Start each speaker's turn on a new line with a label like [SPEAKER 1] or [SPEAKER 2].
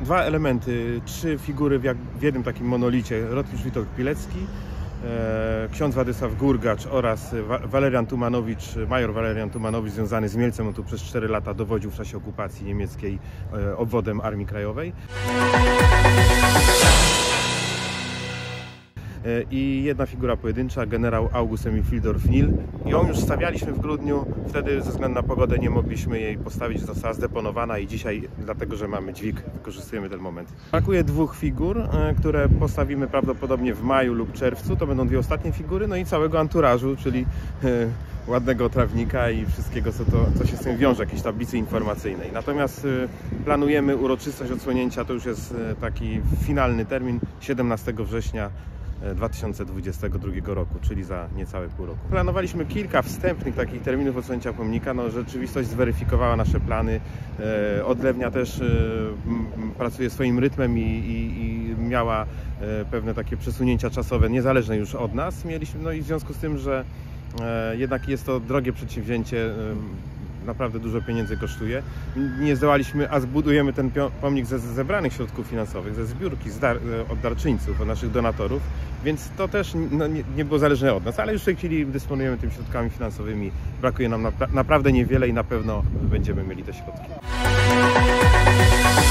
[SPEAKER 1] dwa elementy, trzy figury w jednym takim monolicie. Rotmistrz Witold Pilecki, ksiądz Władysław Gurgacz oraz Walerian Tumanowicz, major Walerian Tumanowicz, związany z Mielcem. On tu przez 4 lata dowodził w czasie okupacji niemieckiej obwodem Armii Krajowej. I jedna figura pojedyncza, generał August Emil Fildorf-Nil. Ją już stawialiśmy w grudniu, wtedy ze względu na pogodę nie mogliśmy jej postawić, została zdeponowana i dzisiaj, dlatego że mamy dźwig, wykorzystujemy ten moment. Brakuje 2 figur, które postawimy prawdopodobnie w maju lub czerwcu, to będą 2 ostatnie figury, no i całego anturażu, czyli ładnego trawnika i wszystkiego, co się z tym wiąże, jakiejś tablicy informacyjnej. Natomiast planujemy uroczystość odsłonięcia, to już jest taki finalny termin, 17 września 2022 roku, czyli za niecałe pół roku. Planowaliśmy kilka wstępnych takich terminów odsłonięcia pomnika. No, rzeczywistość zweryfikowała nasze plany. Odlewnia też pracuje swoim rytmem i miała pewne takie przesunięcia czasowe, niezależne już od nas. Mieliśmy, no i w związku z tym, że jednak jest to drogie przedsięwzięcie, naprawdę dużo pieniędzy kosztuje. Nie zdołaliśmy, a zbudujemy ten pomnik ze zebranych środków finansowych, ze zbiórki, od darczyńców, od naszych donatorów, więc to też nie było zależne od nas, ale już w tej chwili dysponujemy tymi środkami finansowymi. Brakuje nam naprawdę niewiele i na pewno będziemy mieli te środki.